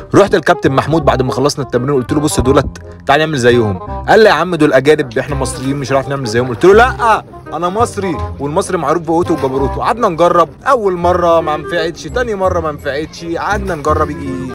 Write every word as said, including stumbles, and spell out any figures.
رحت الكابتن محمود بعد ما خلصنا التمرين قلت له بص دولت تعال نعمل زيهم. قال لي يا عم دول اجانب احنا مصريين مش هنعرف نعمل زيهم. قلت له لا انا مصري والمصري معروف بقوته وجبروته. قعدنا نجرب، اول مره ما نفعتش، تاني مره ما نفعتش، قعدنا نجرب يجي